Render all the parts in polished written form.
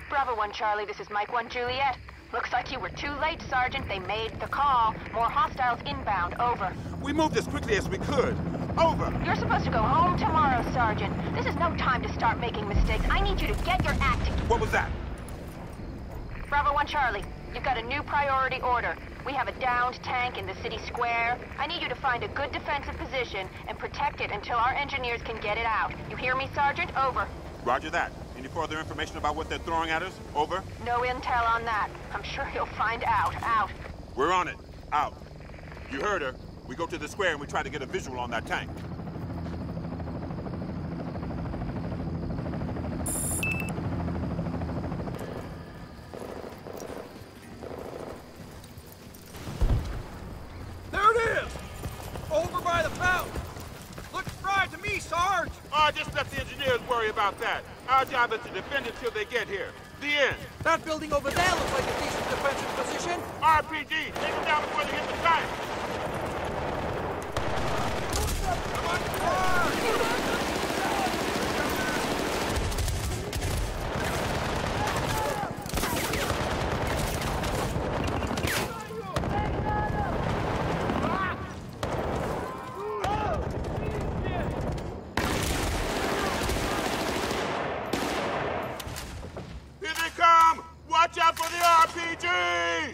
Bravo 1 Charlie, this is Mike 1 Juliet. Looks like you were too late, Sergeant. They made the call. More hostiles inbound. Over. We moved as quickly as we could. Over. You're supposed to go home tomorrow, Sergeant. This is no time to start making mistakes. I need you to get your act together. What was that? Bravo 1 Charlie, you've got a new priority order. We have a downed tank in the city square. I need you to find a good defensive position and protect it until our engineers can get it out. You hear me, Sergeant? Over. Roger that. Any further information about what they're throwing at us? Over. No intel on that. I'm sure you'll find out. Out. We're on it. Out. You heard her. We go to the square and we try to get a visual on that tank. There it is! Over by the fountain! Looks fried to me, Sarge! Oh, just let the engineers worry about that. Our job is to defend it till they get here. The end. That building over there looks like a decent defensive position. RPG, take them down before they hit the tank. Come on, Sarge! Here they come! Watch out for the RPGs!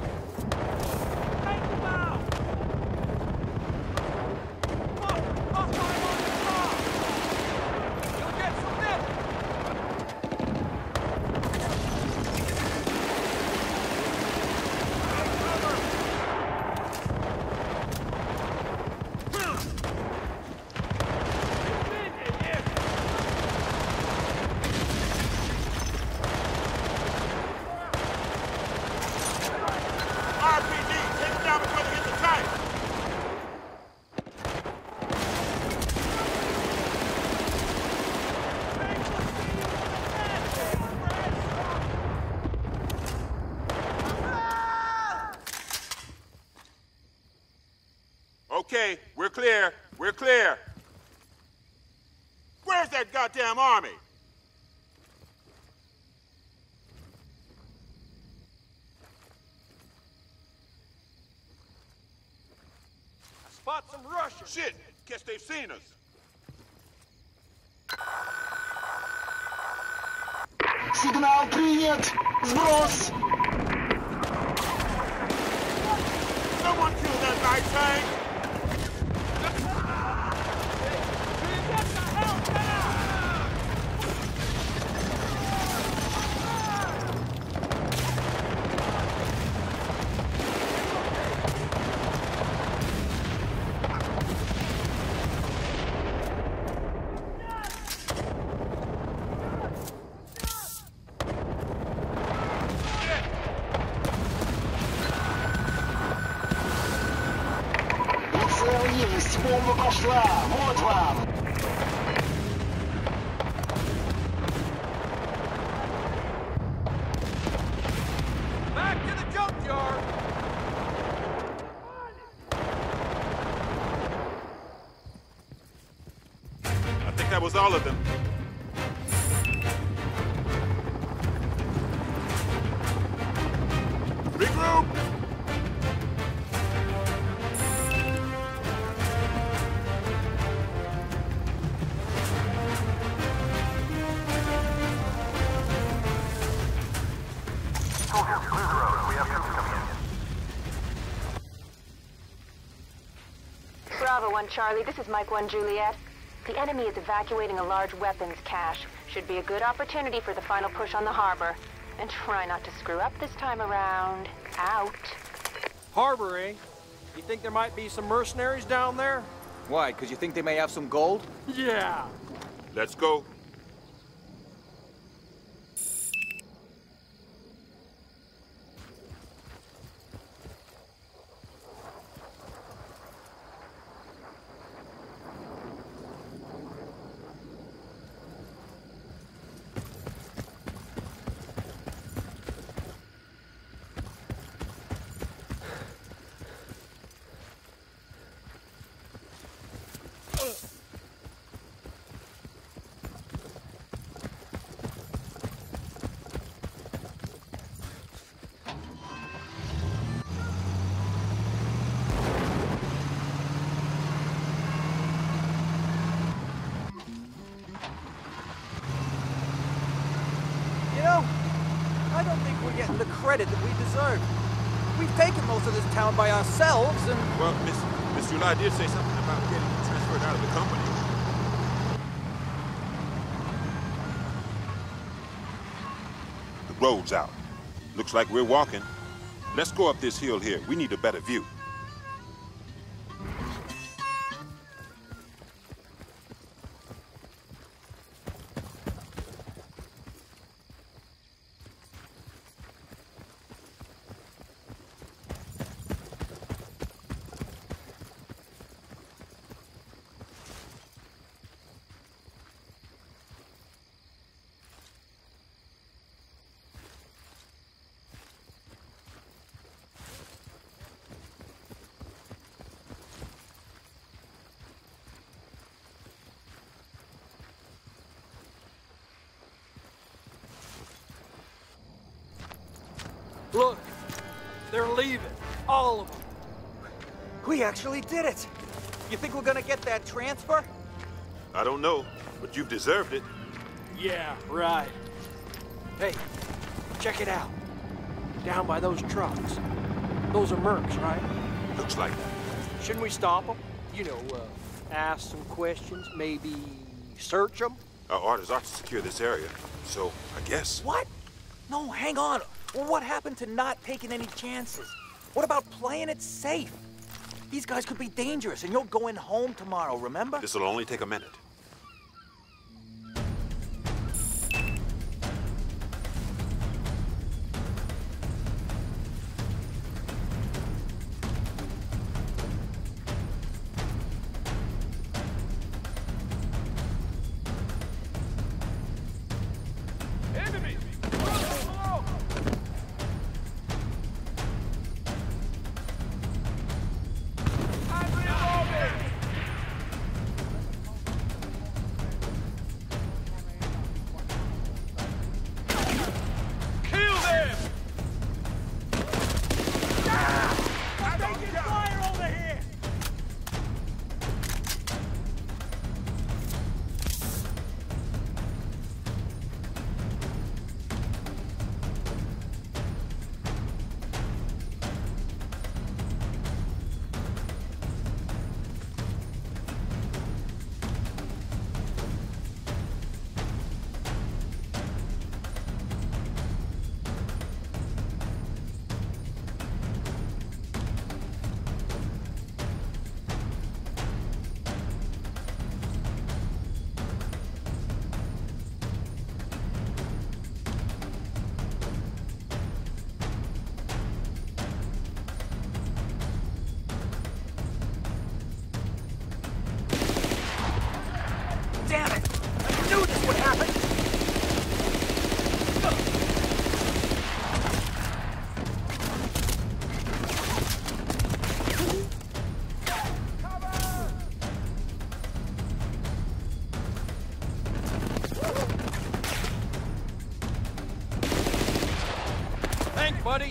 RPG, take them down before they hit the tank! Okay, we're clear. We're clear. Where's that goddamn army? Spot some Russians. Shit! Guess they've seen us. Сигнал принят! Сброс! Someone kill that night tank! Цель есть! Бомба пошла! Вот вам! Back to the junkyard! I think that was all of them. Regroup! Bravo 1 Charlie, this is Mike 1 Juliet. The enemy is evacuating a large weapons cache. Should be a good opportunity for the final push on the harbor. And try not to screw up this time around. Out. Harbor, eh? You think there might be some mercenaries down there? Why? Because you think they may have some gold? Yeah. Let's go. don't think we're getting the credit that we deserve. We've taken most of this town by ourselves, and... Well, Miss July did say something about getting transferred out of the company. The road's out. Looks like we're walking. Let's go up this hill here. We need a better view. Look, they're leaving. All of them. we actually did it. You think we're gonna get that transfer? I don't know, but you've deserved it. Yeah, right. Hey, check it out. Down by those trucks. Those are mercs, right? Looks like that. Shouldn't we stop them? You know, ask some questions, maybe search them? Our orders are to secure this area, so I guess. What? No, hang on. Well, what happened to not taking any chances? What about playing it safe? These guys could be dangerous, and you're going home tomorrow, remember? This'll only take a minute. Damn it! I knew this would happen! Thanks, buddy.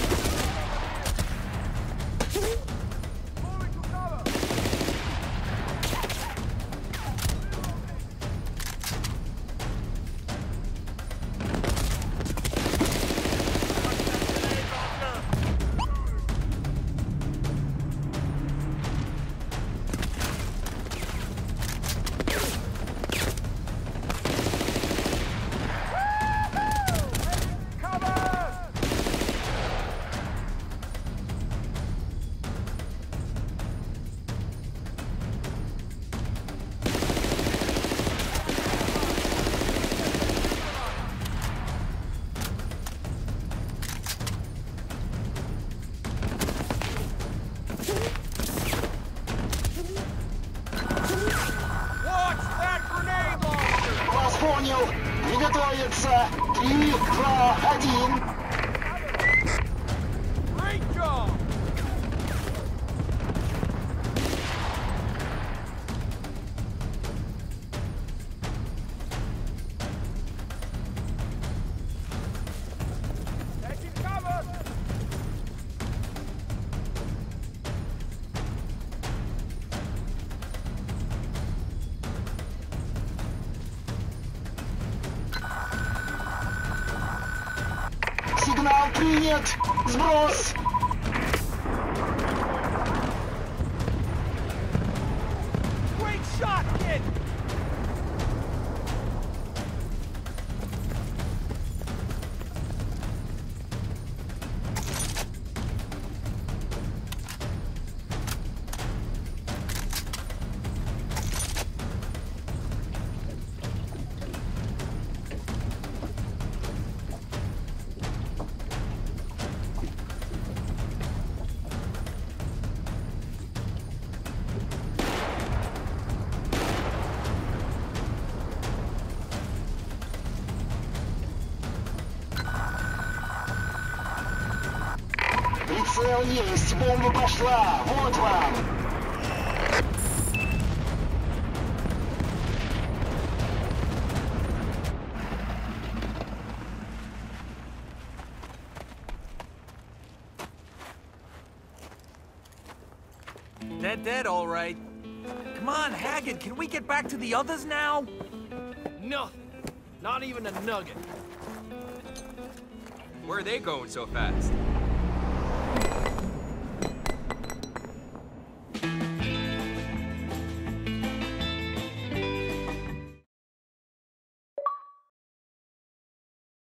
Вас понял. Приготовиться. 3, 2, 1. Great job! Taking cover! Сигнал принят. Сброс. Great shot, kid! Прицел есть, бомба пошла. Вот вам. Dead, all right. Come on, Haggard, can we get back to the others now? Nothing. Not even a nugget. Where are they going so fast?